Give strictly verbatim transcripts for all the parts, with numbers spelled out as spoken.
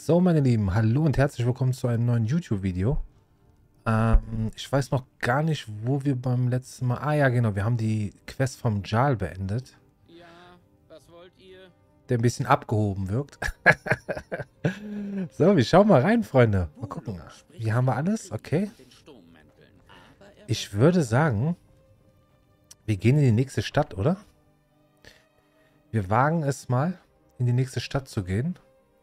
So, meine Lieben, hallo und herzlich willkommen zu einem neuen YouTube-Video. Ähm, ich weiß noch gar nicht, wo wir beim letzten Mal... Ah ja, genau, wir haben die Quest vom Jarl beendet. Ja, was wollt ihr? Der ein bisschen abgehoben wirkt. So, wir schauen mal rein, Freunde. Mal gucken. Volung spricht Hier haben wir für den alles, Krieg okay. und den Sturmmänteln, aber er Ich weiß würde nicht, sagen, wir gehen in die nächste Stadt, oder? Wir wagen es mal, in die nächste Stadt zu gehen.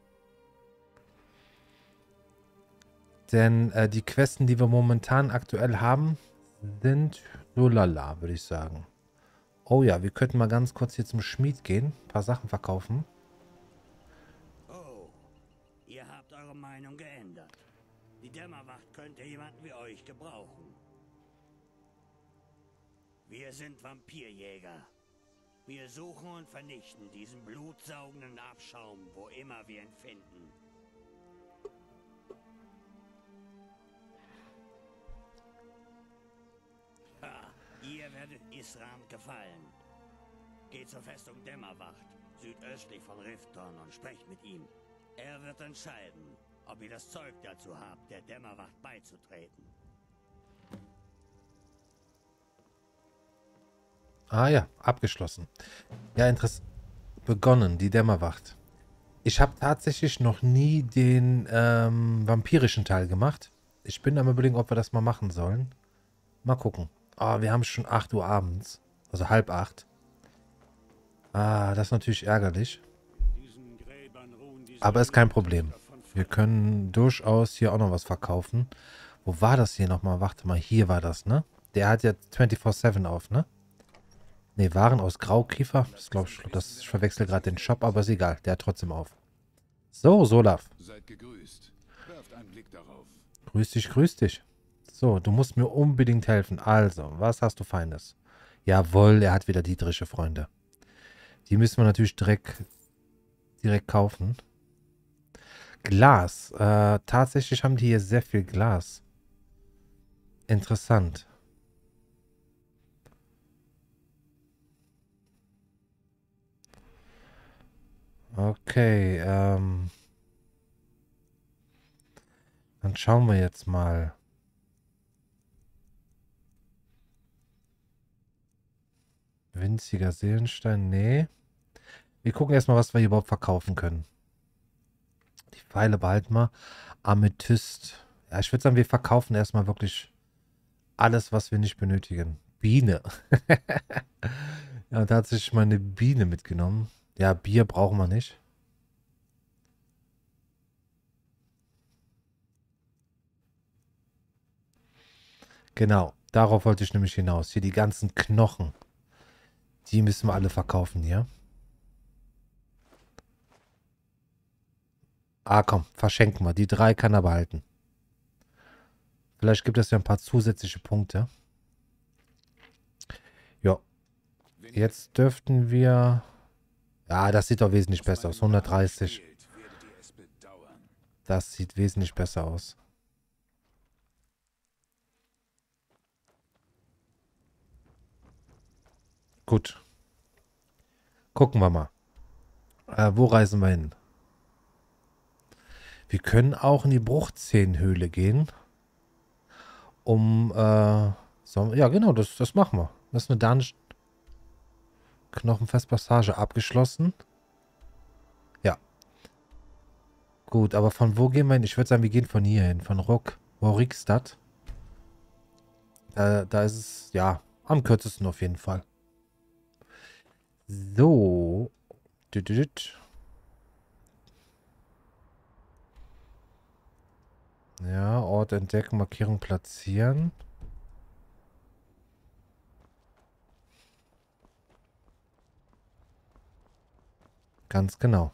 Denn äh, die Questen, die wir momentan aktuell haben, sind so lala, würde ich sagen. Oh ja, wir könnten mal ganz kurz hier zum Schmied gehen. Ein paar Sachen verkaufen. Oh, ihr habt eure Meinung geändert. Die Dämmerwacht könnte jemanden wie euch gebrauchen. Wir sind Vampirjäger. Wir suchen und vernichten diesen blutsaugenden Abschaum, wo immer wir ihn finden. Ha, ihr werdet Isram gefallen. Geht zur Festung Dämmerwacht, südöstlich von Rifton, und sprecht mit ihm. Er wird entscheiden, ob ihr das Zeug dazu habt, der Dämmerwacht beizutreten. Ah ja, abgeschlossen. Ja, interessant. Begonnen, die Dämmerwacht. Ich habe tatsächlich noch nie den ähm, vampirischen Teil gemacht. Ich bin am Überlegen, ob wir das mal machen sollen. Mal gucken. Ah, wir haben schon acht Uhr abends. Also halb acht. Ah, das ist natürlich ärgerlich. Aber ist kein Problem. Wir können durchaus hier auch noch was verkaufen. Wo war das hier nochmal? Warte mal, hier war das, ne? Der hat ja vierundzwanzig sieben auf, ne? Ne, Waren aus Graukiefer. Das glaube ich, das, ich verwechsel gerade den Shop, aber ist egal. Der hat trotzdem auf. So, Solaf. Seid gegrüßt. Werft einen Blick darauf. Grüß dich, grüß dich. So, du musst mir unbedingt helfen. Also, was hast du Feines? Jawohl, er hat wieder dieterische Freunde. Die müssen wir natürlich direkt, direkt kaufen. Glas. Äh, tatsächlich haben die hier sehr viel Glas. Interessant. Okay, ähm... dann schauen wir jetzt mal. Winziger Seelenstein, nee. Wir gucken erstmal, was wir hier überhaupt verkaufen können. Die Pfeile behalten wir. Amethyst. Ja, ich würde sagen, wir verkaufen erstmal wirklich alles, was wir nicht benötigen. Biene. Ja, da hat sich meine Biene mitgenommen. Ja, Bier brauchen wir nicht. Genau, darauf wollte ich nämlich hinaus. Hier die ganzen Knochen. Die müssen wir alle verkaufen hier. Ah, komm, verschenken wir. Die drei kann er behalten. Vielleicht gibt es ja ein paar zusätzliche Punkte. Ja. Jetzt dürften wir... Ja, das sieht doch wesentlich besser aus. hundertdreißig. Das sieht wesentlich besser aus. Gut. Gucken wir mal. Äh, wo reisen wir hin? Wir können auch in die Bruchzehenhöhle gehen. Um, äh... So, ja, genau, das, das machen wir. Das ist eine Dungeon. Knochenfestpassage abgeschlossen. Ja. Gut, aber von wo gehen wir hin? Ich würde sagen, wir gehen von hier hin. Von Rock, Rorikstadt. Äh, da ist es, ja, am kürzesten auf jeden Fall. So. Ja, Ort entdecken, Markierung platzieren. Ganz genau.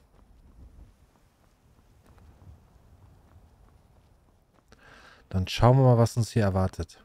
Dann schauen wir mal, was uns hier erwartet.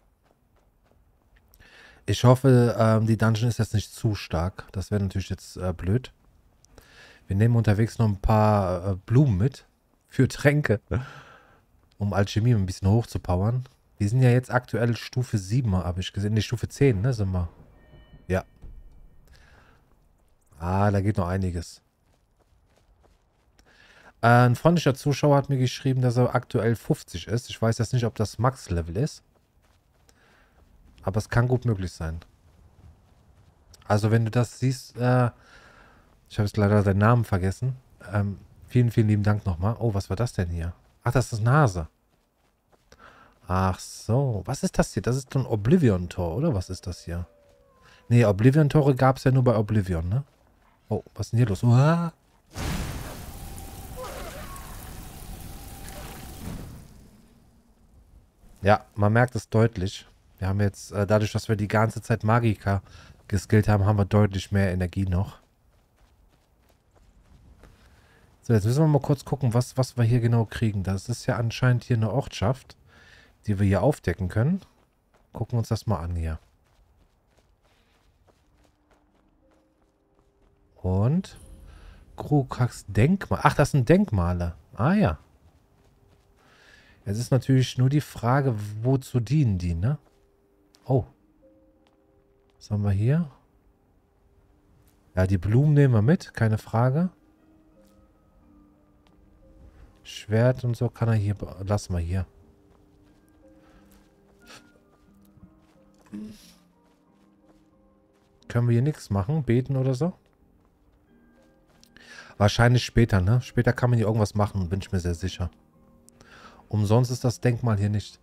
Ich hoffe, ähm, die Dungeon ist jetzt nicht zu stark. Das wäre natürlich jetzt äh, blöd. Wir nehmen unterwegs noch ein paar äh, Blumen mit. Für Tränke. Um Alchemie ein bisschen hochzupowern. Wir sind ja jetzt aktuell Stufe sieben, habe ich gesehen. Ne, Stufe zehn, ne, sind wir. Ja. Ah, da geht noch einiges. Äh, ein freundlicher Zuschauer hat mir geschrieben, dass er aktuell fünfzig ist. Ich weiß jetzt nicht, ob das Max-Level ist. Aber es kann gut möglich sein. Also wenn du das siehst, äh, ich habe jetzt leider seinen Namen vergessen. Ähm, vielen, vielen lieben Dank nochmal. Oh, was war das denn hier? Ach, das ist Nase. Ach so, was ist das hier? Das ist so ein Oblivion-Tor, oder? Was ist das hier? Nee, Oblivion-Tore gab es ja nur bei Oblivion, ne? Oh, was ist denn hier los? Uah. Ja, man merkt es deutlich. Wir haben jetzt, äh, dadurch, dass wir die ganze Zeit Magika geskillt haben, haben wir deutlich mehr Energie noch. So, jetzt müssen wir mal kurz gucken, was, was wir hier genau kriegen. Das ist ja anscheinend hier eine Ortschaft, die wir hier aufdecken können. Gucken wir uns das mal an hier. Und Krukax Denkmal. Ach, das sind Denkmale. Ah ja. Jetzt ist natürlich nur die Frage, wozu dienen die, ne? Oh. Was haben wir hier? Ja, die Blumen nehmen wir mit, keine Frage. Schwert und so kann er hier... Lassen wir hier. Können wir hier nichts machen? Beten oder so? Wahrscheinlich später, ne? Später kann man hier irgendwas machen, bin ich mir sehr sicher. Umsonst ist das Denkmal hier nicht.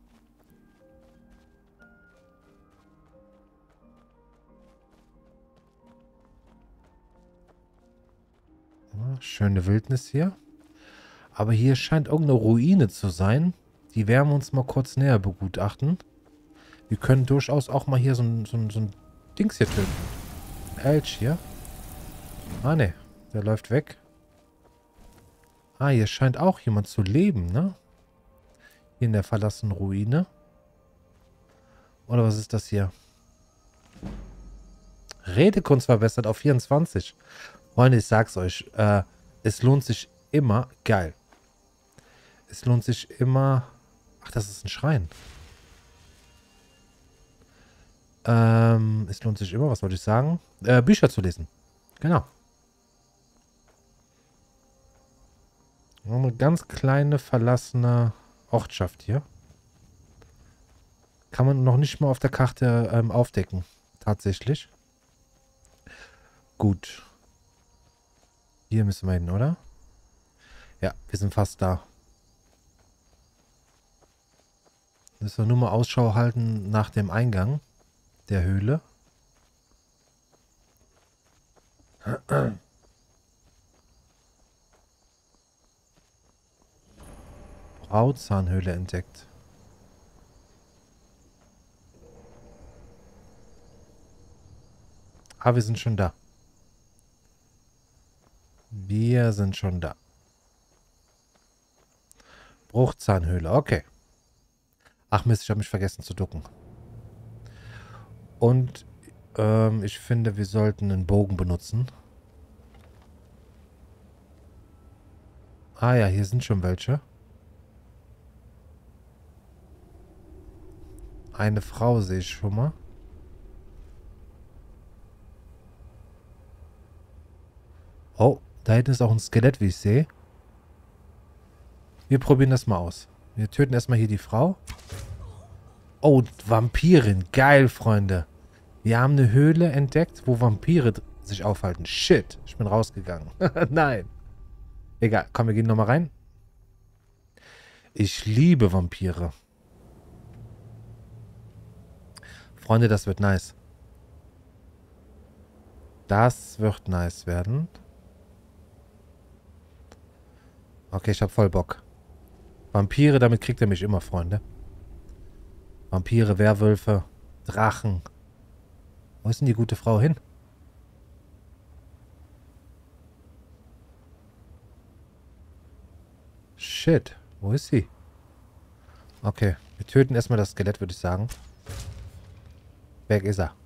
Ja, schöne Wildnis hier. Aber hier scheint irgendeine Ruine zu sein. Die werden wir uns mal kurz näher begutachten. Wir können durchaus auch mal hier so ein, so ein, so ein Dings hier töten. Elch hier. Ah, ne. Der läuft weg. Ah, hier scheint auch jemand zu leben, ne? Hier in der verlassenen Ruine. Oder was ist das hier? Redekunst verbessert auf vierundzwanzig. Freunde, ich sag's euch. Äh, es lohnt sich immer. Geil. Es lohnt sich immer... Ach, das ist ein Schrein. Ähm, es lohnt sich immer, was wollte ich sagen? Äh, Bücher zu lesen. Genau. Eine ganz kleine, verlassene Ortschaft hier. Kann man noch nicht mal auf der Karte ähm, aufdecken. Tatsächlich. Gut. Hier müssen wir hin, oder? Ja, wir sind fast da. Müssen wir nur mal Ausschau halten nach dem Eingang der Höhle. Brautzahnhöhle entdeckt. Ah, wir sind schon da. Wir sind schon da. Bruchzahnhöhle, okay. Ach Mist, ich habe mich vergessen zu ducken. Und ähm, ich finde, wir sollten einen Bogen benutzen. Ah ja, hier sind schon welche. Eine Frau sehe ich schon mal. Oh, da hinten ist auch ein Skelett, wie ich sehe. Wir probieren das mal aus. Wir töten erstmal hier die Frau. Oh, Vampirin. Geil, Freunde. Wir haben eine Höhle entdeckt, wo Vampire sich aufhalten. Shit, ich bin rausgegangen. Nein. Egal, komm, wir gehen nochmal rein. Ich liebe Vampire. Freunde, das wird nice. Das wird nice werden. Okay, ich habe voll Bock. Vampire, damit kriegt er mich immer, Freunde. Vampire, Werwölfe, Drachen. Wo ist denn die gute Frau hin? Shit, wo ist sie? Okay, wir töten erstmal das Skelett, würde ich sagen. Weg ist er.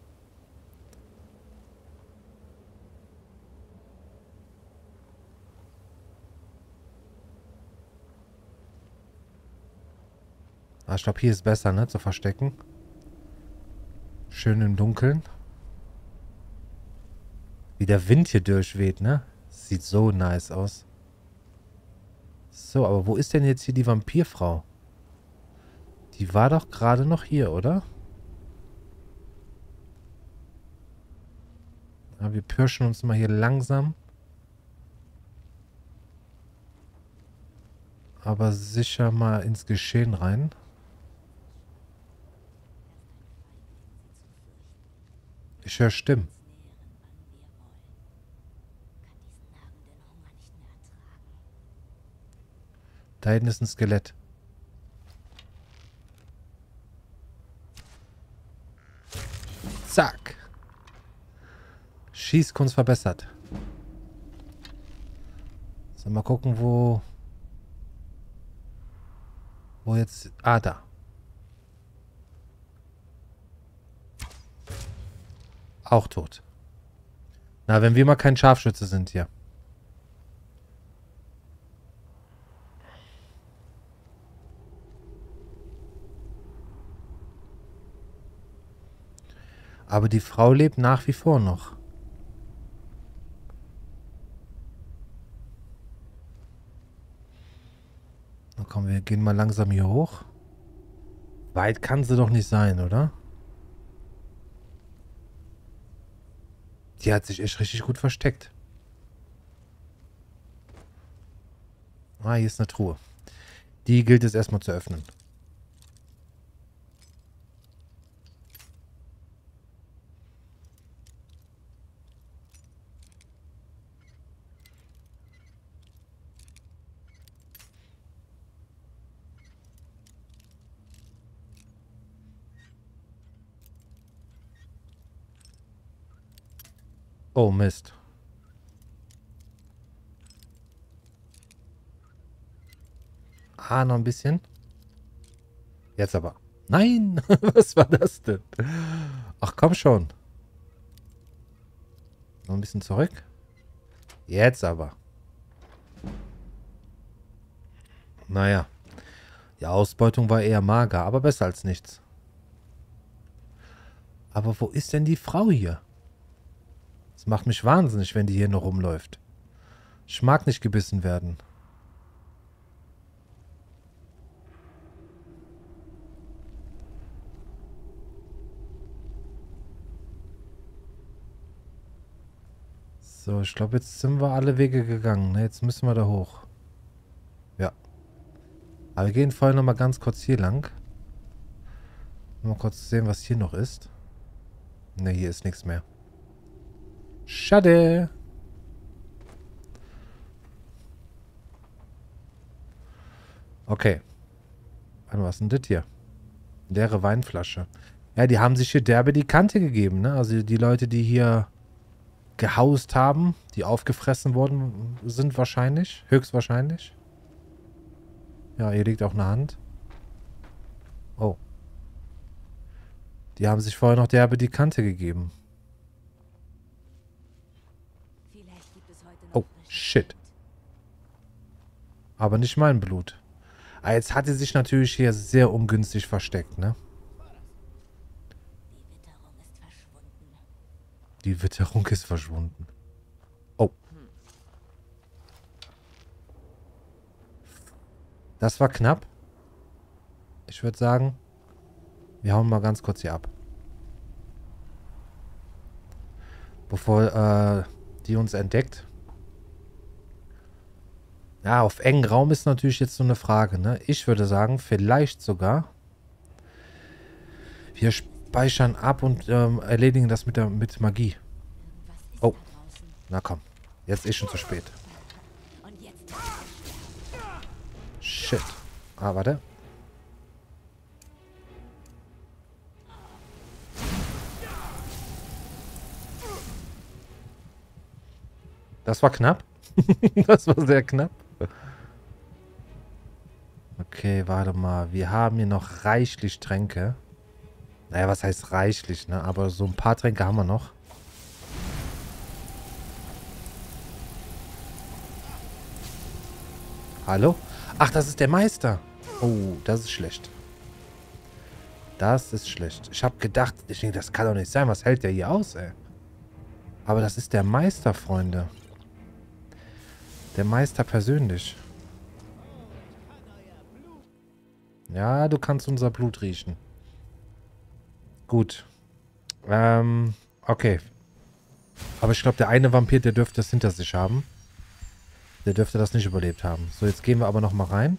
Ah, ich glaube, hier ist besser, ne, zu verstecken. Schön im Dunkeln. Wie der Wind hier durchweht, ne? Sieht so nice aus. So, aber wo ist denn jetzt hier die Vampirfrau? Die war doch gerade noch hier, oder? Ja, wir pirschen uns mal hier langsam. Aber sicher mal ins Geschehen rein. Ich höre Stimmen. Da hinten ist ein Skelett. Zack. Schießkunst verbessert. So, mal gucken, wo... Wo jetzt... Ah, da. Auch tot. Na, wenn wir mal kein Scharfschütze sind hier. Aber die Frau lebt nach wie vor noch. Na komm, wir gehen mal langsam hier hoch. Weit kann sie doch nicht sein, oder? Die hat sich echt richtig gut versteckt. Ah, hier ist eine Truhe. Die gilt es erstmal zu öffnen. Oh, Mist. Ah, noch ein bisschen. Jetzt aber. Nein! Was war das denn? Ach, komm schon. Noch ein bisschen zurück. Jetzt aber. Naja. Die Ausbeutung war eher mager, aber besser als nichts. Aber wo ist denn die Frau hier? Das macht mich wahnsinnig, wenn die hier noch rumläuft. Ich mag nicht gebissen werden. So, ich glaube, jetzt sind wir alle Wege gegangen. Ne? Jetzt müssen wir da hoch. Ja. Aber wir gehen vorher noch mal ganz kurz hier lang. Mal kurz sehen, was hier noch ist. Ne, hier ist nichts mehr. Schade. Okay. Warte, was ist denn das hier? Leere Weinflasche. Ja, die haben sich hier derbe die Kante gegeben, ne? Also die Leute, die hier gehaust haben, die aufgefressen worden sind wahrscheinlich. Höchstwahrscheinlich. Ja, hier liegt auch eine Hand. Oh. Die haben sich vorher noch derbe die Kante gegeben. Oh, shit. Aber nicht mein Blut. Ah, jetzt hat sie sich natürlich hier sehr ungünstig versteckt, ne? Die Witterung ist verschwunden. Oh. Das war knapp. Ich würde sagen, wir hauen mal ganz kurz hier ab. Bevor äh, die uns entdeckt. Ja, auf engen Raum ist natürlich jetzt so eine Frage, ne? Ich würde sagen, vielleicht sogar. Wir speichern ab und ähm, erledigen das mit der mit Magie. Oh. Na komm. Jetzt ist schon zu spät. Shit. Ah, warte. Das war knapp. Das war sehr knapp. Okay, warte mal. Wir haben hier noch reichlich Tränke. Naja, was heißt reichlich, ne? Aber so ein paar Tränke haben wir noch. Hallo? Ach, das ist der Meister. Oh, das ist schlecht. Das ist schlecht. Ich habe gedacht, ich denke, das kann doch nicht sein. Was hält der hier aus, ey? Aber das ist der Meister, Freunde. Der Meister persönlich. Ja, du kannst unser Blut riechen. Gut. Ähm, okay. Aber ich glaube, der eine Vampir, der dürfte es hinter sich haben. Der dürfte das nicht überlebt haben. So, jetzt gehen wir aber noch mal rein.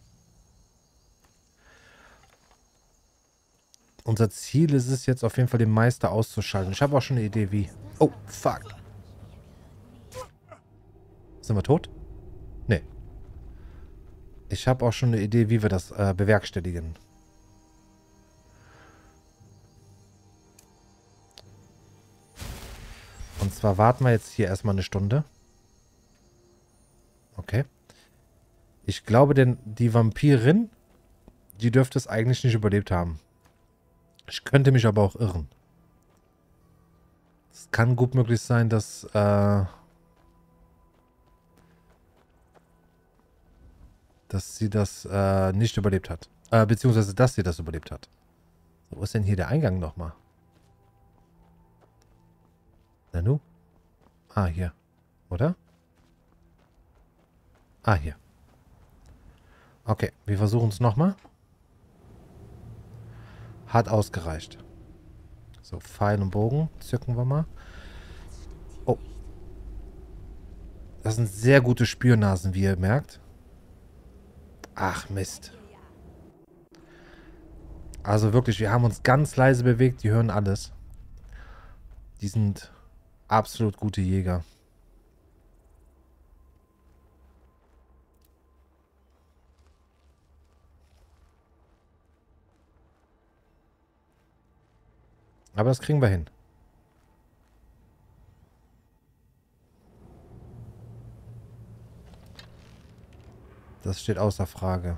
Unser Ziel ist es jetzt auf jeden Fall, den Meister auszuschalten. Ich habe auch schon eine Idee, wie. Oh, fuck. Sind wir tot? Nee. Ich habe auch schon eine Idee, wie wir das äh, bewerkstelligen. Und zwar warten wir jetzt hier erstmal eine Stunde. Okay. Ich glaube, denn die Vampirin, die dürfte es eigentlich nicht überlebt haben. Ich könnte mich aber auch irren. Es kann gut möglich sein, dass äh, dass sie das äh, nicht überlebt hat. Äh, beziehungsweise, dass sie das überlebt hat. So, wo ist denn hier der Eingang nochmal? Nanu? Ah, hier. Oder? Ah, hier. Okay, wir versuchen es nochmal. Hat ausgereicht. So, Pfeil und Bogen zücken wir mal. Oh. Das sind sehr gute Spürnasen, wie ihr merkt. Ach, Mist. Also wirklich, wir haben uns ganz leise bewegt. Die hören alles. Die sind absolut gute Jäger. Aber das kriegen wir hin. Das steht außer Frage.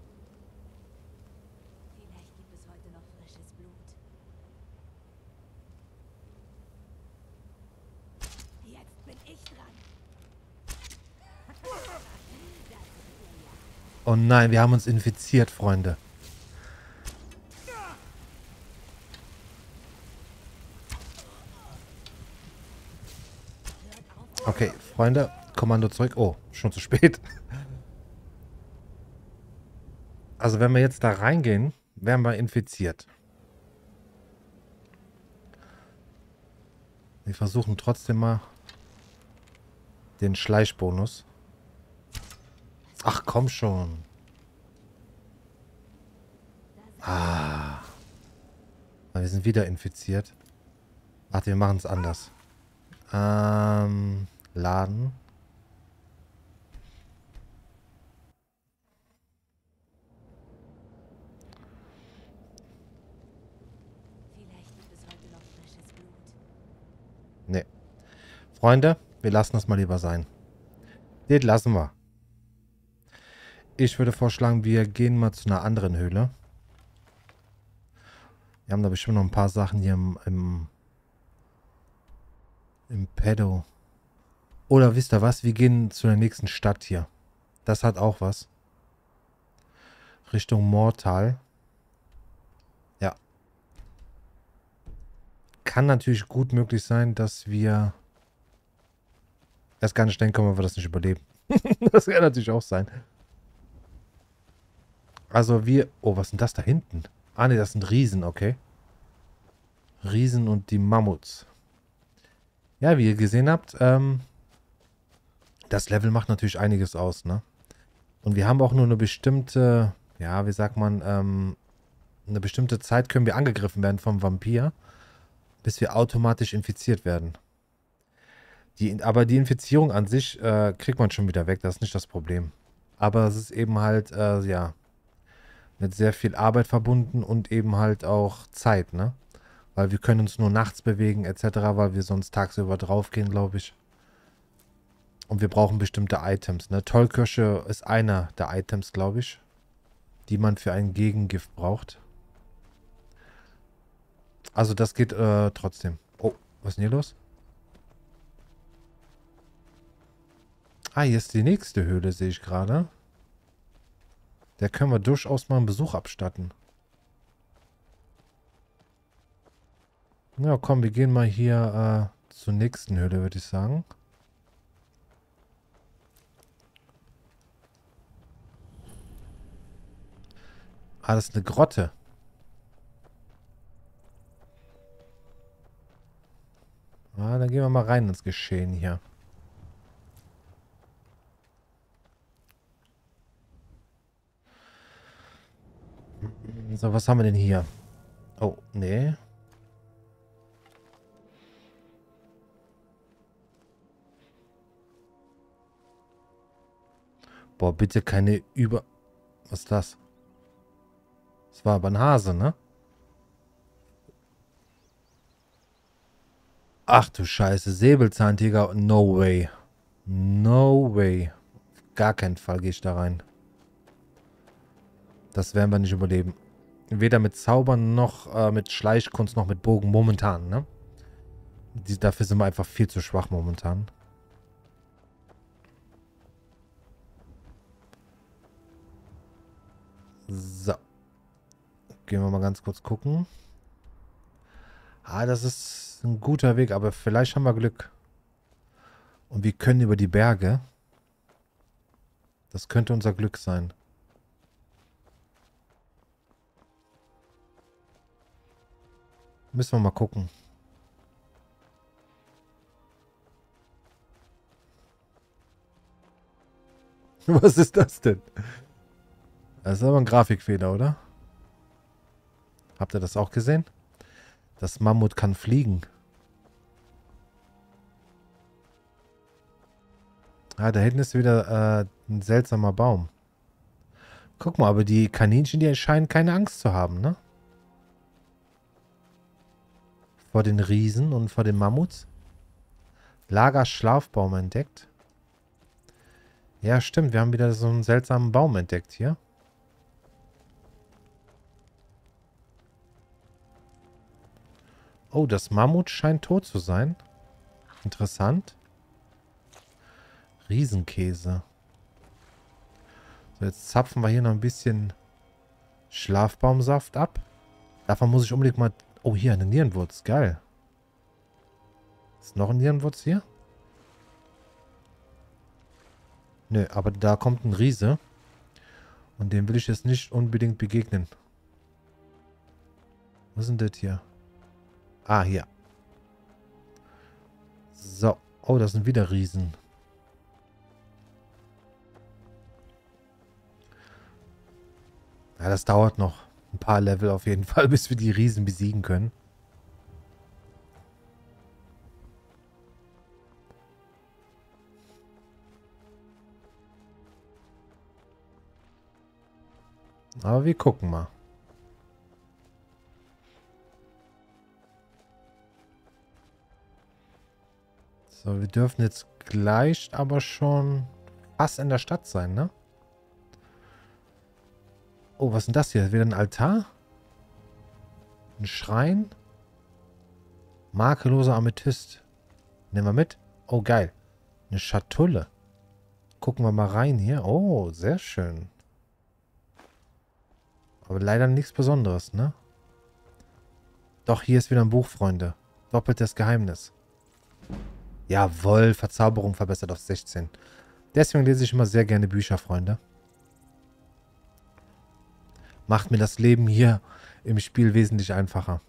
Vielleicht gibt es heute noch frisches Blut. Jetzt bin ich dran. Oh nein, wir haben uns infiziert, Freunde. Okay, Freunde, Kommando zurück. Oh, schon zu spät. Also wenn wir jetzt da reingehen, werden wir infiziert. Wir versuchen trotzdem mal den Schleichbonus. Ach, komm schon. Ah. Wir sind wieder infiziert. Warte, wir machen es anders. Ähm, laden. Vielleicht gibt es heute noch frisches Blut. Nee. Freunde, wir lassen das mal lieber sein. Das lassen wir. Ich würde vorschlagen, wir gehen mal zu einer anderen Höhle. Wir haben da bestimmt noch ein paar Sachen hier im, im, im Pedo. Oder wisst ihr was? Wir gehen zu der nächsten Stadt hier. Das hat auch was. Richtung Mortal. Ja. Kann natürlich gut möglich sein, dass wir erst gar nicht denken können, ob wir das nicht überleben. Das kann natürlich auch sein. Also wir... Oh, was sind das da hinten? Ah ne, das sind Riesen, okay. Riesen und die Mammuts. Ja, wie ihr gesehen habt, ähm, das Level macht natürlich einiges aus, ne? Und wir haben auch nur eine bestimmte, ja, wie sagt man, ähm, eine bestimmte Zeit können wir angegriffen werden vom Vampir, bis wir automatisch infiziert werden. Die, aber die Infizierung an sich äh, kriegt man schon wieder weg, das ist nicht das Problem. Aber es ist eben halt, äh, ja, mit sehr viel Arbeit verbunden und eben halt auch Zeit, ne? Weil wir können uns nur nachts bewegen et cetera, weil wir sonst tagsüber draufgehen, glaube ich. Und wir brauchen bestimmte Items, ne? Tollkirsche ist einer der Items, glaube ich, die man für ein Gegengift braucht. Also das geht äh, trotzdem. Oh, was ist denn hier los? Ah, hier ist die nächste Höhle, sehe ich gerade. Der können wir durchaus mal einen Besuch abstatten. Ja, komm, wir gehen mal hier äh, zur nächsten Höhle, würde ich sagen. Ah, das ist eine Grotte. Ah, dann gehen wir mal rein ins Geschehen hier. So, was haben wir denn hier? Oh, nee. Boah, bitte keine Über... Was ist das? Das war aber ein Hase, ne? Ach du Scheiße, Säbelzahntiger. No way. No way. Auf gar keinen Fall gehe ich da rein. Das werden wir nicht überleben. Weder mit Zaubern noch äh, mit Schleichkunst noch mit Bogen momentan, ne? Die, dafür sind wir einfach viel zu schwach momentan. So. Gehen wir mal ganz kurz gucken. Ah, das ist ein guter Weg, aber vielleicht haben wir Glück. Und wir können über die Berge. Das könnte unser Glück sein. Müssen wir mal gucken. Was ist das denn? Das ist aber ein Grafikfehler, oder? Habt ihr das auch gesehen? Das Mammut kann fliegen. Ah, da hinten ist wieder äh, ein seltsamer Baum. Guck mal, aber die Kaninchen, die scheinen keine Angst zu haben, ne? Vor den Riesen und vor den Mammuts. Lagerschlafbaum entdeckt. Ja, stimmt. Wir haben wieder so einen seltsamen Baum entdeckt hier. Oh, das Mammut scheint tot zu sein. Interessant. Riesenkäse. So, jetzt zapfen wir hier noch ein bisschen Schlafbaumsaft ab. Davon muss ich unbedingt mal... Oh, hier, eine Nierenwurz. Geil. Ist noch ein Nierenwurz hier? Nö, aber da kommt ein Riese. Und dem will ich jetzt nicht unbedingt begegnen. Was ist denn das hier? Ah, hier. So. Oh, das sind wieder Riesen. Ja, das dauert noch ein paar Level auf jeden Fall, bis wir die Riesen besiegen können. Aber wir gucken mal. So, wir dürfen jetzt gleich aber schon fast in der Stadt sein, ne? Oh, was ist denn das hier? Wieder ein Altar? Ein Schrein? Makelloser Amethyst. Nehmen wir mit. Oh, geil. Eine Schatulle. Gucken wir mal rein hier. Oh, sehr schön. Aber leider nichts Besonderes, ne? Doch, hier ist wieder ein Buch, Freunde. Doppeltes Geheimnis. Jawohl, Verzauberung verbessert auf sechzehn. Deswegen lese ich immer sehr gerne Bücher, Freunde. Macht mir das Leben hier im Spiel wesentlich einfacher.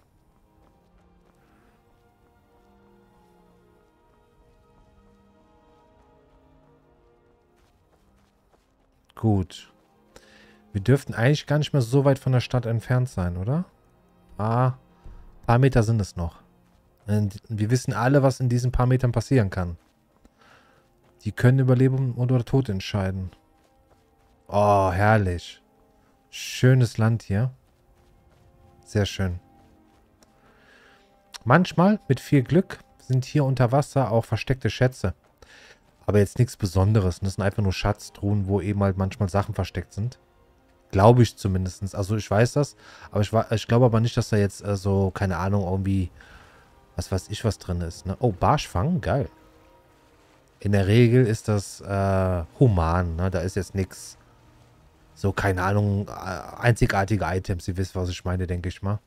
Gut. Wir dürften eigentlich gar nicht mehr so weit von der Stadt entfernt sein, oder? Ah, ein paar Meter sind es noch. Und wir wissen alle, was in diesen paar Metern passieren kann. Die können über Leben oder Tod entscheiden. Oh, herrlich. Schönes Land hier. Sehr schön. Manchmal, mit viel Glück, sind hier unter Wasser auch versteckte Schätze. Aber jetzt nichts Besonderes. Das sind einfach nur Schatztruhen, wo eben halt manchmal Sachen versteckt sind. Glaube ich zumindest. Also ich weiß das. Aber ich, ich glaube aber nicht, dass da jetzt äh, so, keine Ahnung, irgendwie, was weiß ich, was drin ist. Ne? Oh, Barschfang, geil. In der Regel ist das äh, human. Ne? Da ist jetzt nichts. So, keine Ahnung, einzigartige Items. Ihr wisst, was ich meine, denke ich mal.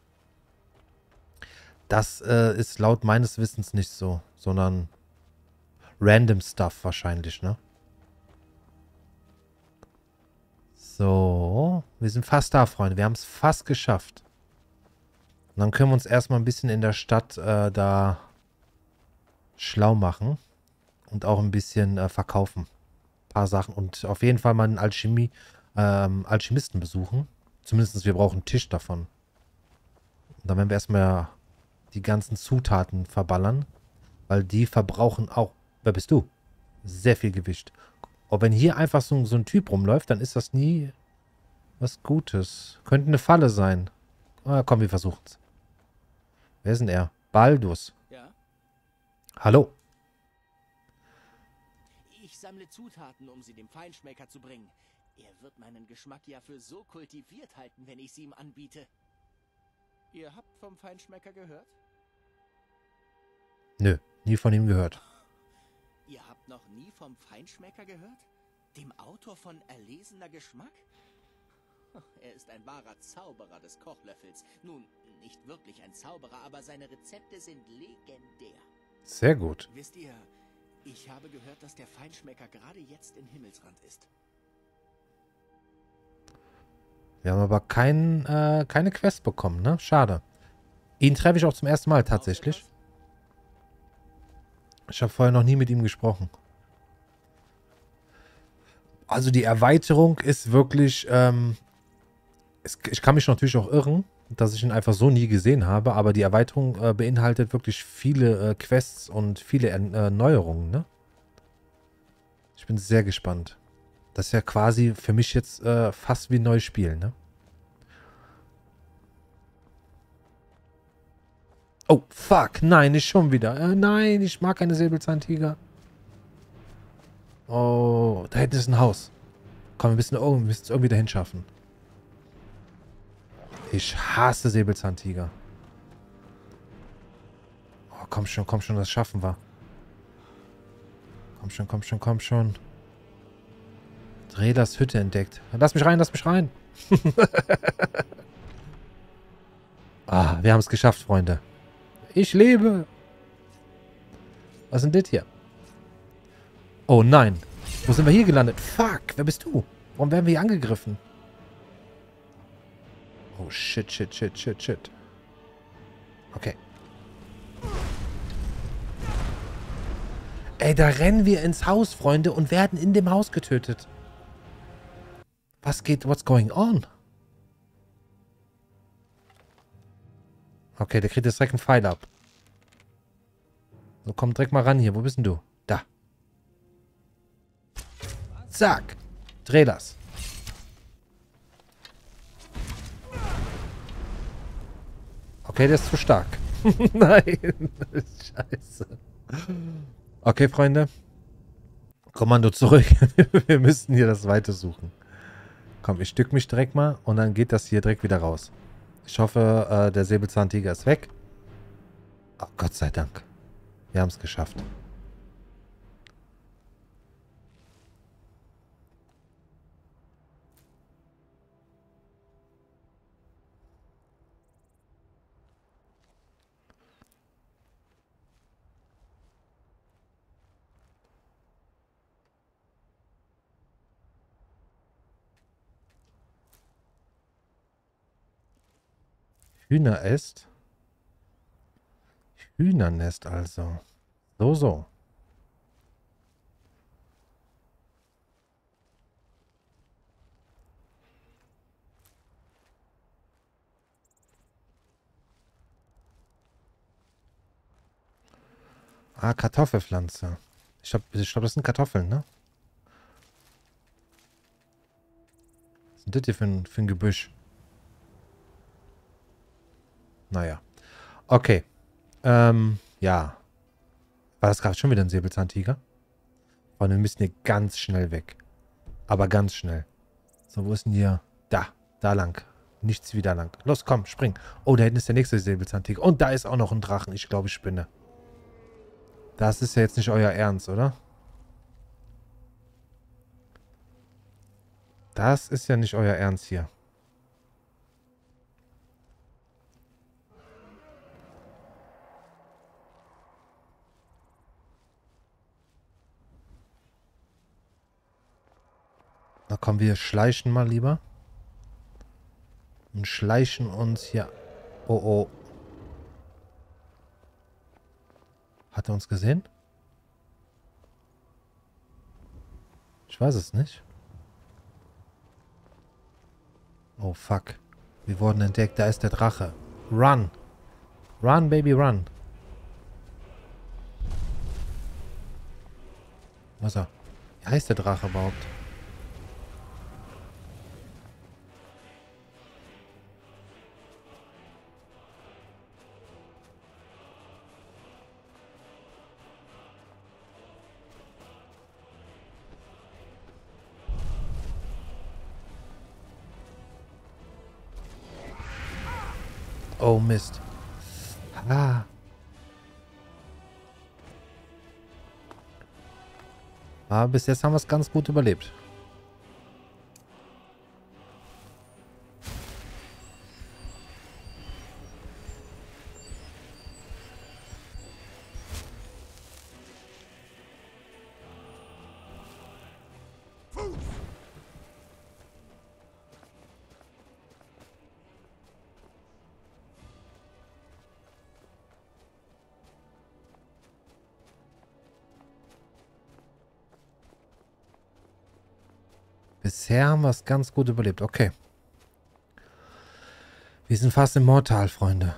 Das äh, ist laut meines Wissens nicht so, sondern random Stuff wahrscheinlich, ne? So, Wir sind fast da, Freunde. Wir haben es fast geschafft. Und dann können wir uns erstmal ein bisschen in der Stadt äh, da schlau machen. Und auch ein bisschen äh, verkaufen. Ein paar Sachen. Und auf jeden Fall mal einen Alchemie, ähm, Alchemisten besuchen. Zumindest wir brauchen einen Tisch davon. Und dann werden wir erstmal die ganzen Zutaten verballern. Weil die verbrauchen auch... Wer bist du? Sehr viel Gewicht. Und wenn hier einfach so, so ein Typ rumläuft, dann ist das nie was Gutes. Könnte eine Falle sein. Ah, komm, wir versuchen's. Wer ist denn er? Baldus. Ja? Hallo. Ich sammle Zutaten, um sie dem Feinschmecker zu bringen. Er wird meinen Geschmack ja für so kultiviert halten, wenn ich sie ihm anbiete. Ihr habt vom Feinschmecker gehört? Nö, nie von ihm gehört. Ihr habt noch nie vom Feinschmecker gehört? Dem Autor von Erlesener Geschmack? Er ist ein wahrer Zauberer des Kochlöffels. Nun, nicht wirklich ein Zauberer, aber seine Rezepte sind legendär. Sehr gut. Wisst ihr, ich habe gehört, dass der Feinschmecker gerade jetzt in Himmelsrand ist. Wir haben aber kein, äh, keine Quest bekommen, ne? Schade. Ihn treffe ich auch zum ersten Mal tatsächlich. Ich habe vorher noch nie mit ihm gesprochen. Also die Erweiterung ist wirklich, ähm, es, ich kann mich natürlich auch irren, dass ich ihn einfach so nie gesehen habe, aber die Erweiterung äh, beinhaltet wirklich viele äh, Quests und viele äh, Neuerungen, ne? Ich bin sehr gespannt. Das ist ja quasi für mich jetzt äh, fast wie ein neues Spiel, ne? Oh, fuck. Nein, nicht schon wieder. Äh, nein, ich mag keine Säbelzahntiger. Oh, da hinten ist ein Haus. Komm, wir müssen wir müssen es irgendwie dahin schaffen. Ich hasse Säbelzahntiger. Oh, komm schon, komm schon, das schaffen wir. Komm schon, komm schon, komm schon. Drelas Hütte entdeckt. Lass mich rein, lass mich rein. Ah, wir haben es geschafft, Freunde. Ich lebe. Was ist denn das hier? Oh nein. Wo sind wir hier gelandet? Fuck, wer bist du? Warum werden wir hier angegriffen? Oh shit, shit, shit, shit, shit. Okay. Ey, da rennen wir ins Haus, Freunde, und werden in dem Haus getötet. Was geht, what's going on? Okay, der kriegt jetzt direkt einen Pfeil ab. So, komm direkt mal ran hier. Wo bist denn du? Da. Zack. Dreh das. Okay, der ist zu stark. Nein. Scheiße. Okay, Freunde. Kommando zurück. Wir müssen hier das Weite suchen. Komm, ich stück mich direkt mal und dann geht das hier direkt wieder raus. Ich hoffe, äh, der Säbelzahntiger ist weg. Oh, Gott sei Dank. Wir haben es geschafft. Hühnerest. Hühnernest also. So, so. Ah, Kartoffelpflanze. Ich glaube, ich glaub, das sind Kartoffeln, ne? Was ist denn das hier für ein, für ein Gebüsch? Naja. Okay. Ähm, ja. War das gerade schon wieder ein Säbelzahntiger? Und wir müssen hier ganz schnell weg. Aber ganz schnell. So, wo ist denn hier? Da. Da lang. Nichts wieder lang. Los, komm, spring. Oh, da hinten ist der nächste Säbelzahntiger. Und da ist auch noch ein Drachen. Ich glaube, ich spinne. Das ist ja jetzt nicht euer Ernst, oder? Das ist ja nicht euer Ernst hier. Na komm, wir schleichen mal lieber. Und schleichen uns hier. Oh, oh. Hat er uns gesehen? Ich weiß es nicht. Oh, fuck. Wir wurden entdeckt. Da ist der Drache. Run. Run, baby, run. Was ist er? Wie heißt der Drache überhaupt? Oh, Mist. Ah. Aber bis jetzt haben wir es ganz gut überlebt. Bisher haben wir es ganz gut überlebt. Okay. Wir sind fast immortal, Freunde.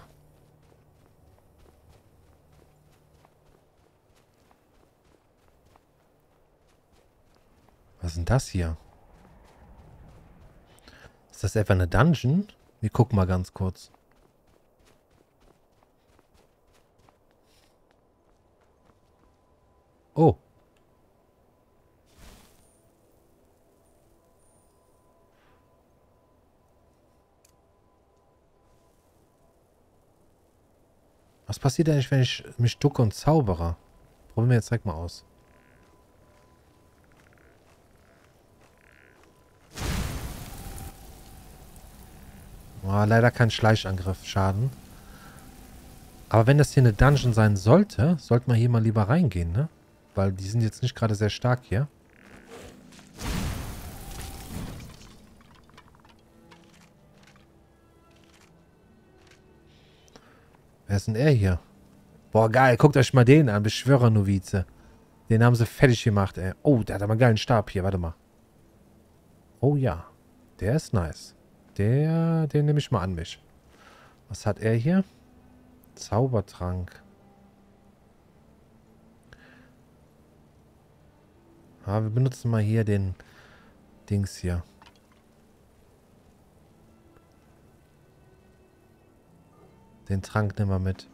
Was ist denn das hier? Ist das etwa eine Dungeon? Wir gucken mal ganz kurz. Oh. Was passiert eigentlich, wenn ich mich ducke und zaubere? Probieren wir jetzt direkt mal aus. Oh, leider kein Schleichangriff, Schaden. Aber wenn das hier eine Dungeon sein sollte, sollte man hier mal lieber reingehen, ne? Weil die sind jetzt nicht gerade sehr stark hier. Wer ist denn er hier? Boah, geil. Guckt euch mal den an. Beschwörer-Novize. Den haben sie fertig gemacht, ey. Oh, der hat aber einen geilen Stab hier. Warte mal. Oh ja. Der ist nice. Der, den nehme ich mal an mich. Was hat er hier? Zaubertrank. Ah, wir benutzen mal hier den Dings hier. Den Trank nehmen wir mit.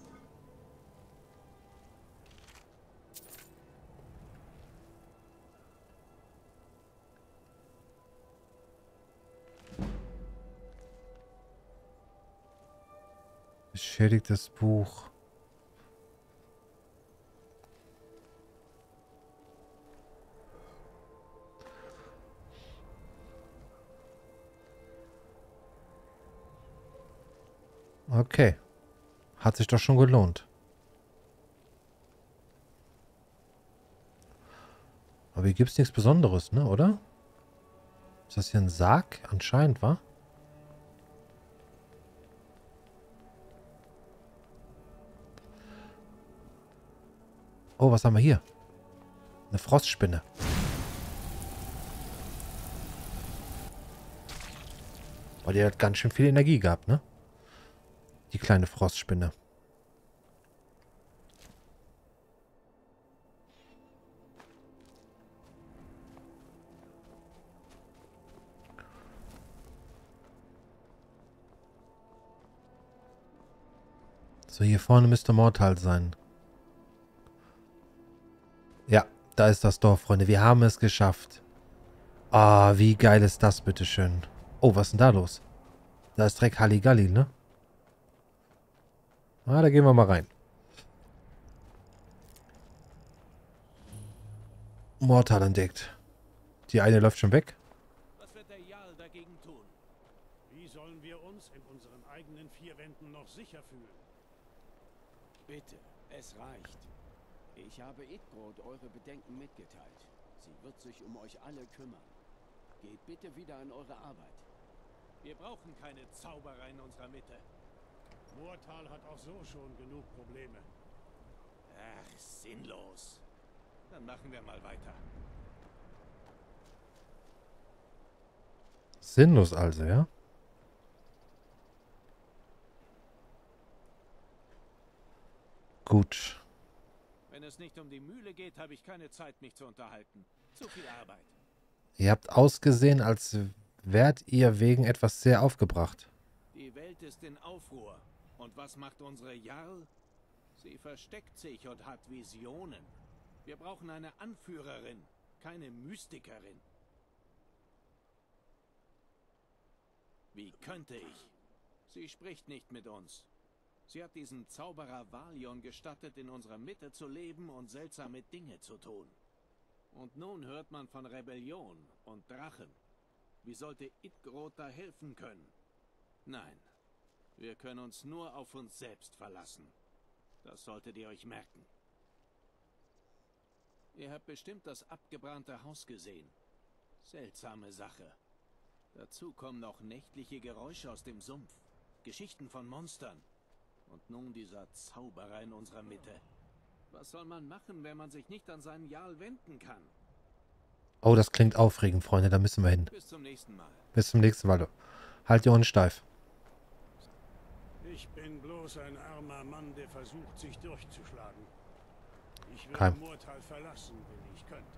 Beschädigtes Buch. Okay. Hat sich doch schon gelohnt. Aber hier gibt es nichts Besonderes, ne, oder? Ist das hier ein Sarg? Anscheinend, wa? Oh, was haben wir hier? Eine Frostspinne. Boah, die hat ganz schön viel Energie gehabt, ne? Die kleine Frostspinne. So, hier vorne müsste Mortal sein. Ja, da ist das Dorf, Freunde. Wir haben es geschafft. Ah, wie geil ist das, bitteschön. Oh, was ist denn da los? Da ist direkt Halligalli, ne? Ah, da gehen wir mal rein. Mortal entdeckt. Die eine läuft schon weg. Was wird der Jarl dagegen tun? Wie sollen wir uns in unseren eigenen vier Wänden noch sicher fühlen? Bitte, es reicht. Ich habe Idgrod eure Bedenken mitgeteilt. Sie wird sich um euch alle kümmern. Geht bitte wieder an eure Arbeit. Wir brauchen keine Zauberer in unserer Mitte. Murtal hat auch so schon genug Probleme. Ach, sinnlos. Dann machen wir mal weiter. Sinnlos also, ja? Gut. Wenn es nicht um die Mühle geht, habe ich keine Zeit, mich zu unterhalten. Zu viel Arbeit. Ihr habt ausgesehen, als wärt ihr wegen etwas sehr aufgebracht. Die Welt ist in Aufruhr. Und was macht unsere Jarl? Sie versteckt sich und hat Visionen. Wir brauchen eine Anführerin, keine Mystikerin. Wie könnte ich? Sie spricht nicht mit uns. Sie hat diesem Zauberer Valion gestattet, in unserer Mitte zu leben und seltsame Dinge zu tun. Und nun hört man von Rebellion und Drachen. Wie sollte Idgrod da helfen können? Nein, wir können uns nur auf uns selbst verlassen. Das solltet ihr euch merken. Ihr habt bestimmt das abgebrannte Haus gesehen. Seltsame Sache. Dazu kommen noch nächtliche Geräusche aus dem Sumpf. Geschichten von Monstern. Und nun dieser Zauberer in unserer Mitte. Was soll man machen, wenn man sich nicht an seinen Jarl wenden kann? Oh, das klingt aufregend, Freunde. Da müssen wir hin. Bis zum nächsten Mal. Bis zum nächsten Mal. Halt die Ohren steif. Ich bin bloß ein armer Mann, der versucht, sich durchzuschlagen. Ich will Kein. Murtal verlassen, wenn ich könnte.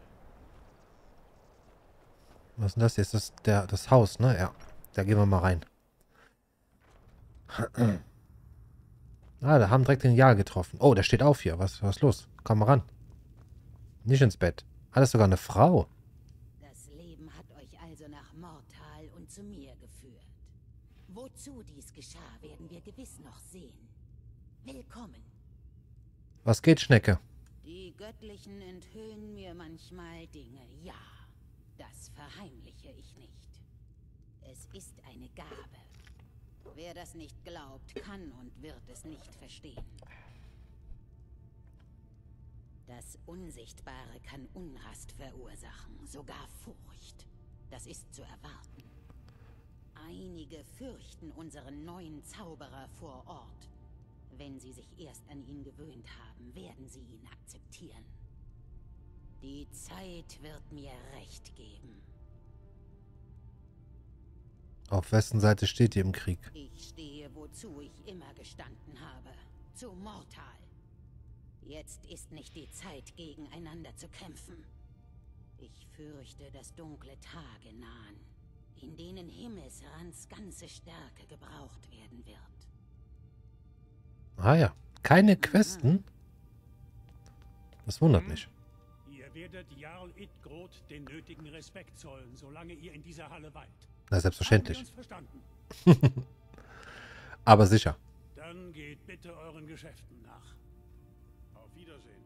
Was ist denn das? Ist das der, das Haus, ne? Ja. Da gehen wir mal rein. Ah, da haben direkt den Jarl getroffen. Oh, der steht auf hier. Was, was ist los? Komm mal ran. Nicht ins Bett. Ah, das ist sogar eine Frau. Das Leben hat euch also nach Mortal und zu mir geführt. Wozu dies geschah, werden wir gewiss noch sehen. Willkommen. Was geht, Schnecke? Die Göttlichen enthüllen mir manchmal Dinge, ja. Das verheimliche ich nicht. Es ist eine Gabe. Wer das nicht glaubt, kann und wird es nicht verstehen. Das Unsichtbare kann Unrast verursachen, sogar Furcht. Das ist zu erwarten. Einige fürchten unseren neuen Zauberer vor Ort. Wenn sie sich erst an ihn gewöhnt haben, werden sie ihn akzeptieren. Die Zeit wird mir recht geben. Auf wessen Seite steht ihr im Krieg? Ich stehe, wozu ich immer gestanden habe. Zu Mortal. Jetzt ist nicht die Zeit, gegeneinander zu kämpfen. Ich fürchte, dass dunkle Tage nahen, in denen Himmelsrands ganze Stärke gebraucht werden wird. Ah ja. Keine Questen? Das wundert mich. Ihr werdet Jarl Idgrod den nötigen Respekt zollen, solange ihr in dieser Halle weilt. Na, selbstverständlich. Haben wir uns verstanden? Aber sicher. Dann geht bitte euren Geschäften nach. Auf Wiedersehen.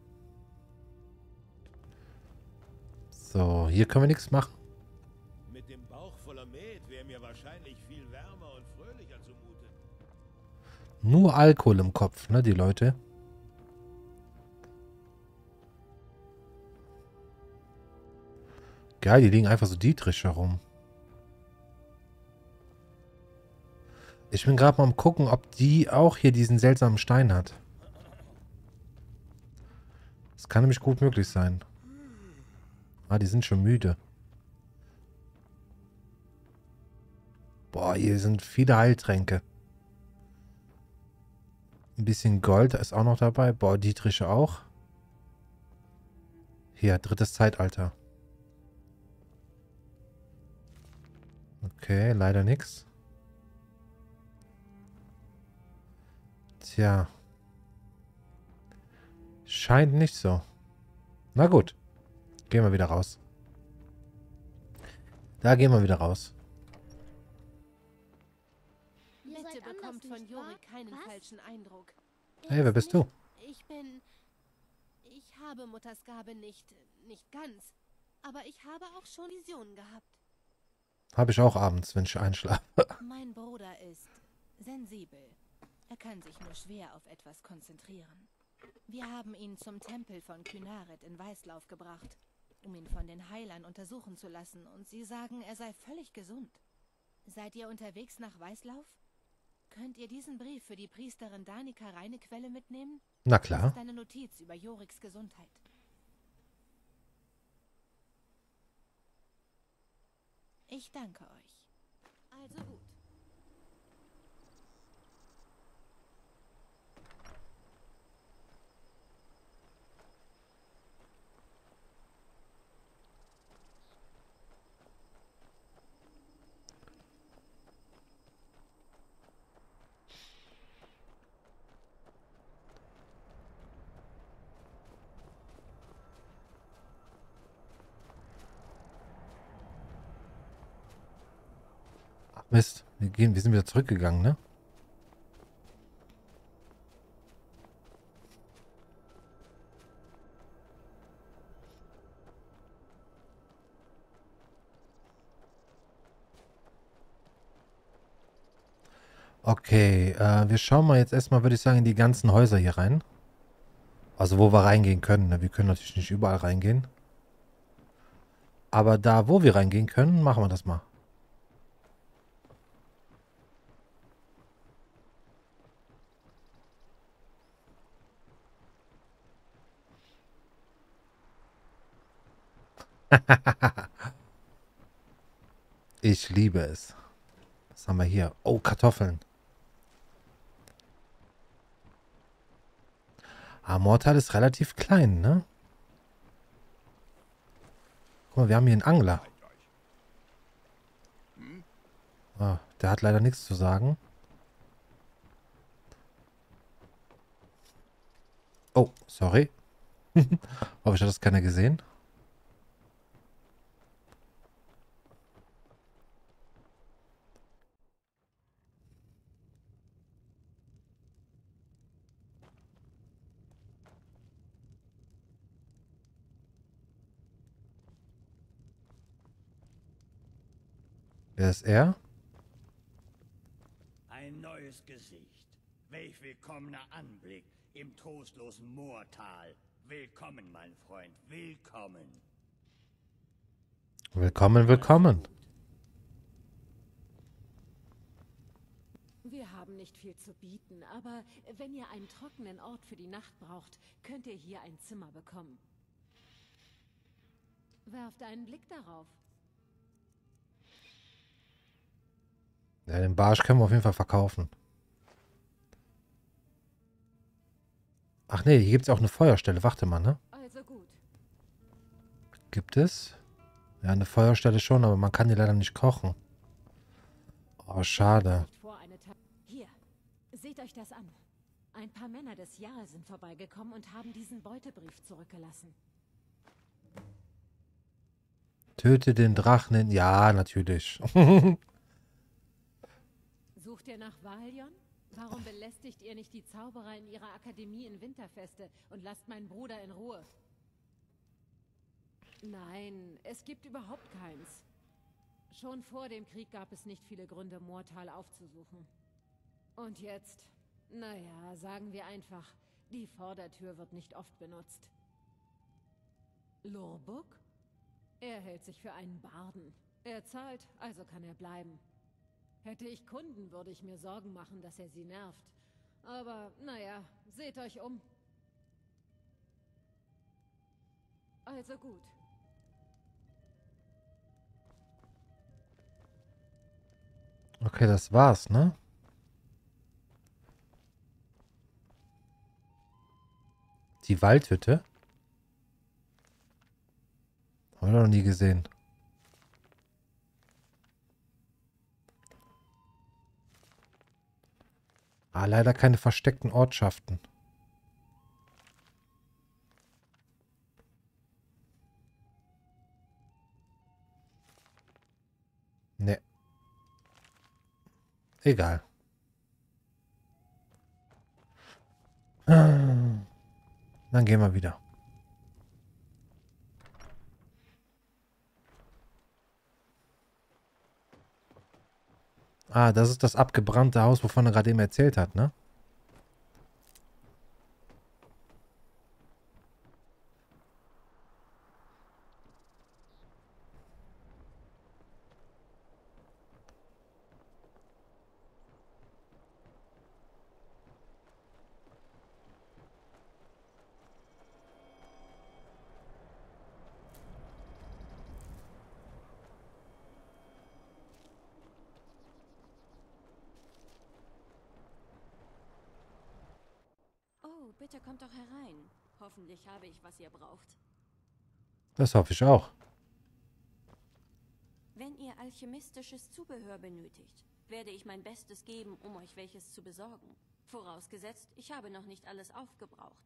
So, hier können wir nichts machen. Mit dem Bauch voller Met wäre mir wahrscheinlich viel wärmer und fröhlicher zumute. Nur Alkohol im Kopf, ne, die Leute. Geil, die liegen einfach so Dietrich herum. Ich bin gerade mal am gucken, ob die auch hier diesen seltsamen Stein hat. Das kann nämlich gut möglich sein. Ah, die sind schon müde. Boah, hier sind viele Heiltränke. Ein bisschen Gold ist auch noch dabei. Boah, Dietrich auch. Hier, drittes Zeitalter. Okay, leider nichts. Tja. Scheint nicht so. Na gut. Gehen wir wieder raus. Da gehen wir wieder raus. Bitte bekommt von Jorik keinen Was? falschen Eindruck. Hey, wer bist du? Ich bin... Ich habe Mutters Gabe nicht... nicht ganz. Aber ich habe auch schon Visionen gehabt. Habe ich auch abends, wenn ich einschlafe. Mein Bruder ist sensibel. Er kann sich nur schwer auf etwas konzentrieren. Wir haben ihn zum Tempel von Kynaret in Weißlauf gebracht, um ihn von den Heilern untersuchen zu lassen, und sie sagen, er sei völlig gesund. Seid ihr unterwegs nach Weißlauf? Könnt ihr diesen Brief für die Priesterin Danica Reinequelle mitnehmen? Na Das klar. ist eine Notiz über Joriks Gesundheit. Ich danke euch. Also gut. Ach Mist, wir gehen, wir sind wieder zurückgegangen, ne? Okay, äh, wir schauen mal jetzt erstmal, würde ich sagen, in die ganzen Häuser hier rein. Also wo wir reingehen können, ne? Wir können natürlich nicht überall reingehen. Aber da, wo wir reingehen können, machen wir das mal. Ich liebe es. Was haben wir hier? Oh, Kartoffeln. Ah, Mortal ist relativ klein, ne? Guck mal, wir haben hier einen Angler. Ah, der hat leider nichts zu sagen. Oh, sorry. Hoffe, ich hat das keiner gesehen. Wer ist er? Ein neues Gesicht. Welch willkommener Anblick im trostlosen Moortal. Willkommen, mein Freund, willkommen. Willkommen, willkommen. Wir haben nicht viel zu bieten, aber wenn ihr einen trockenen Ort für die Nacht braucht, könnt ihr hier ein Zimmer bekommen. Werft einen Blick darauf. Ja, den Barsch können wir auf jeden Fall verkaufen. Ach nee, hier gibt es auch eine Feuerstelle. Warte mal, ne? Also gut. Gibt es? Ja, eine Feuerstelle schon, aber man kann die leider nicht kochen. Oh, schade. Hier, seht euch das an. Ein paar Männer des Jarl sind vorbeigekommen und haben diesen Beutebrief zurückgelassen. Töte den Drachen in... Ja, natürlich. Sucht ihr nach Valion? Warum belästigt ihr nicht die Zauberer in ihrer Akademie in Winterfeste und lasst meinen Bruder in Ruhe? Nein, es gibt überhaupt keins. Schon vor dem Krieg gab es nicht viele Gründe, Moortal aufzusuchen. Und jetzt, naja, sagen wir einfach, die Vordertür wird nicht oft benutzt. Lorbuk? Er hält sich für einen Barden. Er zahlt, also kann er bleiben. Hätte ich Kunden, würde ich mir Sorgen machen, dass er sie nervt. Aber, naja, seht euch um. Also gut. Okay, das war's, ne? Die Waldhütte? Haben wir noch nie gesehen. Ah, leider keine versteckten Ortschaften. Ne. Egal. Dann gehen wir wieder. Ah, das ist das abgebrannte Haus, wovon er gerade eben erzählt hat, ne? Bitte kommt doch herein. Hoffentlich habe ich, was ihr braucht. Das hoffe ich auch. Wenn ihr alchemistisches Zubehör benötigt, werde ich mein Bestes geben, um euch welches zu besorgen. Vorausgesetzt, ich habe noch nicht alles aufgebraucht.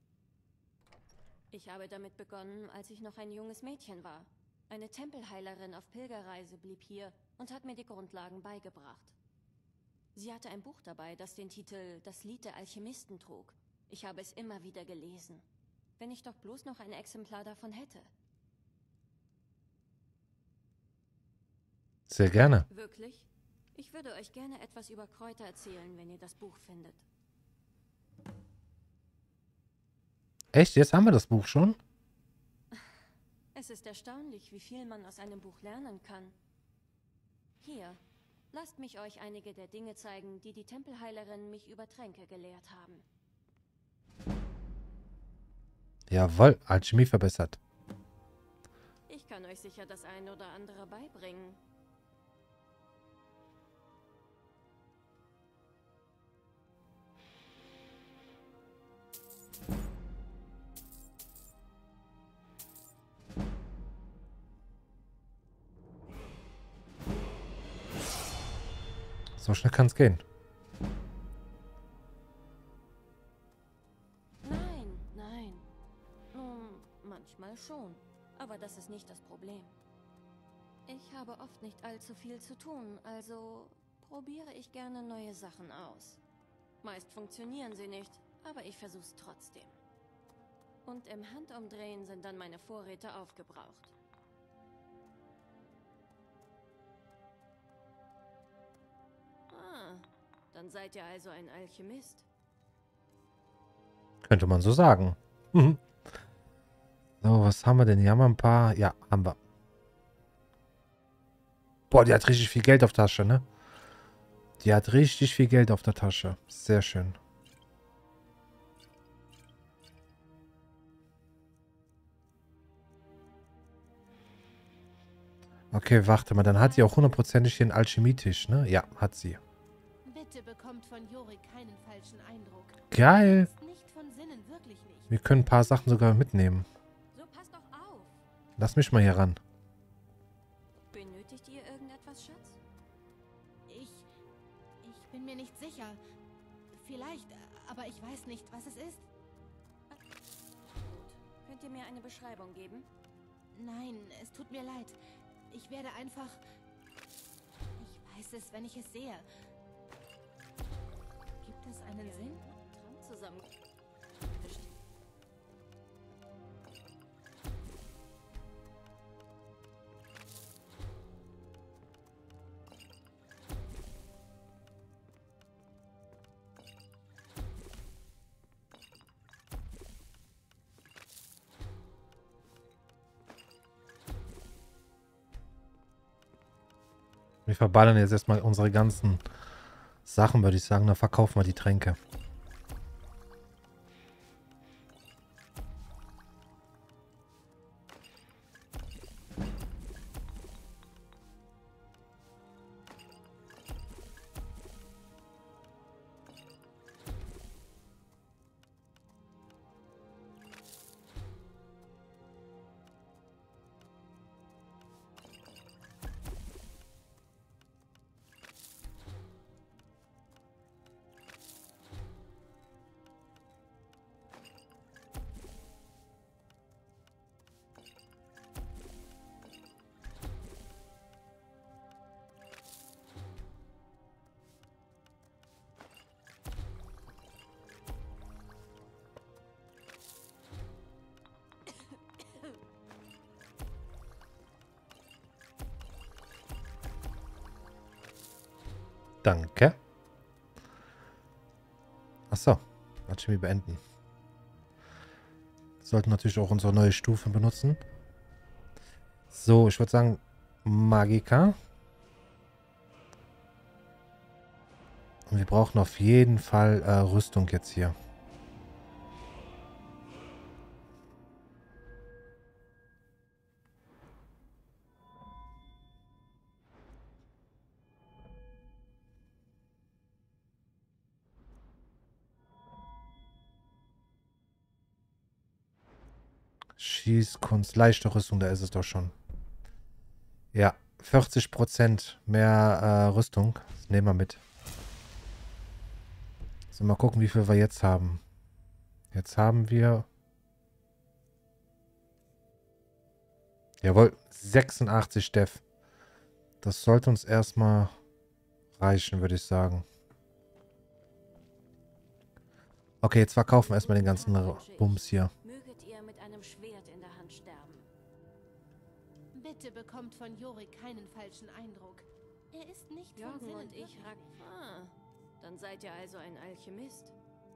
Ich habe damit begonnen, als ich noch ein junges Mädchen war. Eine Tempelheilerin auf Pilgerreise blieb hier und hat mir die Grundlagen beigebracht. Sie hatte ein Buch dabei, das den Titel Das Lied der Alchemisten trug. Ich habe es immer wieder gelesen. Wenn ich doch bloß noch ein Exemplar davon hätte. Sehr gerne. Wirklich? Ich würde euch gerne etwas über Kräuter erzählen, wenn ihr das Buch findet. Echt? Jetzt haben wir das Buch schon? Es ist erstaunlich, wie viel man aus einem Buch lernen kann. Hier, lasst mich euch einige der Dinge zeigen, die die Tempelheilerinnen mich über Tränke gelehrt haben. Jawohl, Alchemie verbessert. Ich kann euch sicher das ein oder andere beibringen. So schnell kann es gehen. Nein, nein. Nun, manchmal schon. Aber das ist nicht das Problem. Ich habe oft nicht allzu viel zu tun, also probiere ich gerne neue Sachen aus. Meist funktionieren sie nicht, aber ich versuch's trotzdem. Und im Handumdrehen sind dann meine Vorräte aufgebraucht. Ah, dann seid ihr also ein Alchemist. Könnte man so sagen. Mhm. So, was haben wir denn? Hier haben wir ein paar... Ja, haben wir. Boah, die hat richtig viel Geld auf der Tasche, ne? Die hat richtig viel Geld auf der Tasche. Sehr schön. Okay, warte mal. Dann hat sie auch hundertprozentig den Alchemietisch, ne? Ja, hat sie. Bitte bekommt von Jorik keinen falschen Eindruck. Geil. Ist nicht von Sinnen, wirklich nicht. Wir können ein paar Sachen sogar mitnehmen. So, passt doch auf. Lass mich mal hier ran. Benötigt ihr irgendetwas, Schatz? Ich... Ich bin mir nicht sicher. Vielleicht, aber ich weiß nicht, was es ist. Könnt ihr mir eine Beschreibung geben? Nein, es tut mir leid. Ich werde einfach... Ich weiß es, wenn ich es sehe. Gibt es einen Ja, Sinn? Trank zusammen. Wir verballern jetzt erstmal unsere ganzen Sachen, würde ich sagen. Dann verkaufen wir die Tränke. Danke. Achso. Alchemie beenden. Wir sollten natürlich auch unsere neue Stufe benutzen. So, ich würde sagen, Magika. Und wir brauchen auf jeden Fall äh, Rüstung jetzt hier. Schießkunst, leichte Rüstung, da ist es doch schon. Ja, vierzig Prozent mehr äh, Rüstung. Das nehmen wir mit. So, mal gucken, wie viel wir jetzt haben. Jetzt haben wir... Jawohl, sechsundachtzig Def. Das sollte uns erstmal reichen, würde ich sagen. Okay, jetzt verkaufen wir erstmal den ganzen Bums hier. Möget ihr mit einem Schwert in der Hand sterben. Bitte bekommt von Jorik keinen falschen Eindruck. Er ist nicht von Jürgen Sinnen und ich wirklich rak... Ah, dann seid ihr also ein Alchemist.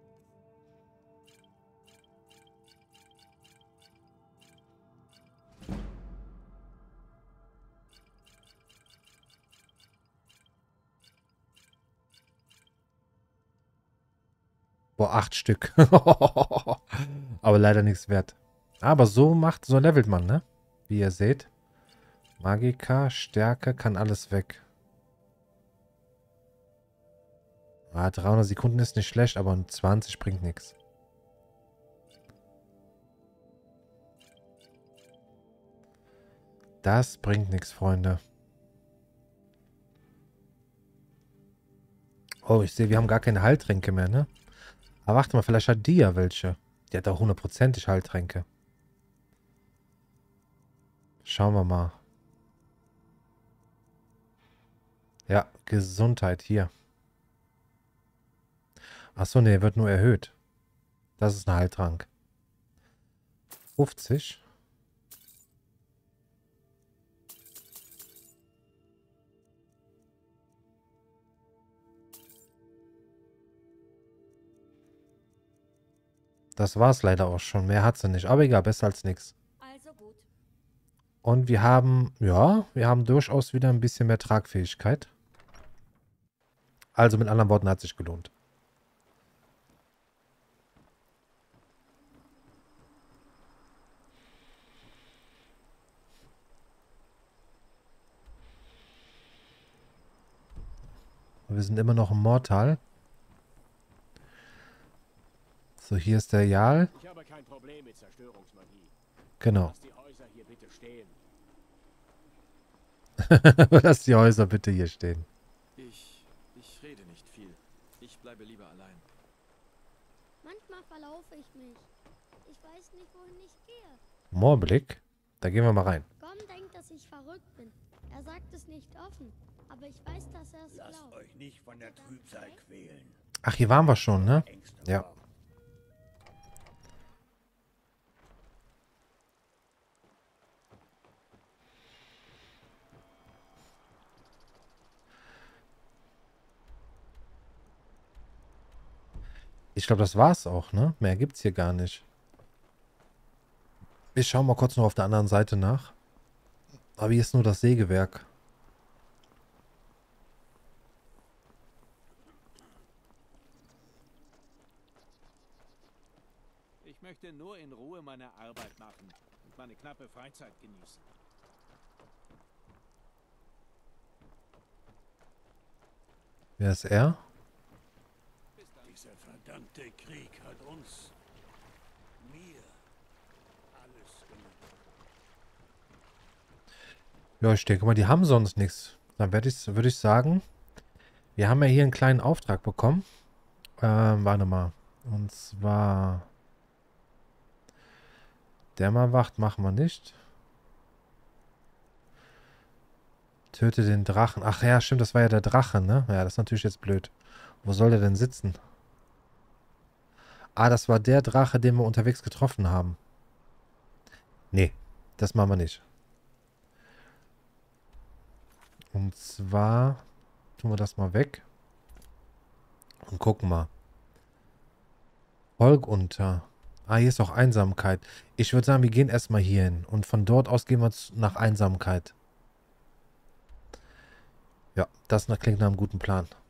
Boah, acht Stück. Aber leider nichts wert. Aber so macht, so levelt man, ne? Wie ihr seht. Magika, Stärke, kann alles weg. Ah, dreihundert Sekunden ist nicht schlecht, aber zwanzig bringt nichts. Das bringt nichts, Freunde. Oh, ich sehe, wir haben gar keine Heiltränke mehr, ne? Aber warte mal, vielleicht hat die ja welche. Die hat auch hundertprozentig Heiltränke. Schauen wir mal. Ja, Gesundheit hier. Achso, ne, wird nur erhöht. Das ist ein Heiltrank. fünfzig. Das war's leider auch schon. Mehr hat sie nicht. Aber egal, besser als nichts. Also gut. Und wir haben, ja, wir haben durchaus wieder ein bisschen mehr Tragfähigkeit. Also mit anderen Worten, hat sich gelohnt. Wir sind immer noch im Mortal. So, hier ist der Jarl. Ich habe kein Problem mit Zerstörungsmagie. Genau. Lass die Häuser hier bitte stehen. Lass die Häuser bitte hier stehen. Ich, ich rede nicht viel. Ich bleibe lieber allein. Manchmal verlaufe ich mich. Ich weiß nicht, wohin ich gehe. Moorblick? Da gehen wir mal rein. Gom denkt, dass ich verrückt bin. Er sagt es nicht offen, aber ich weiß, dass er es Lasst glaubt. euch nicht von der Trübsal quälen. Ach, hier waren wir schon, ne? Ja. Ich glaube, das war's auch, ne? Mehr gibt's hier gar nicht. Ich schaue mal kurz noch auf der anderen Seite nach. Aber hier ist nur das Sägewerk. Ich möchte nur in Ruhe meine Arbeit machen und meine knappe Freizeit genießen. Wer ist er? Dieser verdammte Krieg hat uns, mir, alles genommen. Ja, ich denke mal, die haben sonst nichts. Dann werde ich, würde ich sagen, wir haben ja hier einen kleinen Auftrag bekommen. Ähm, warte mal. Und zwar Dämmerwacht machen wir nicht. Töte den Drachen. Ach ja, stimmt, das war ja der Drache, ne? Ja, das ist natürlich jetzt blöd. Wo soll der denn sitzen? Ah, das war der Drache, den wir unterwegs getroffen haben. Nee, das machen wir nicht. Und zwar tun wir das mal weg. Und gucken mal. Volk unter. Ah, hier ist auch Einsamkeit. Ich würde sagen, wir gehen erstmal hier hin. Und von dort aus gehen wir nach Einsamkeit. Ja, das klingt nach einem guten Plan.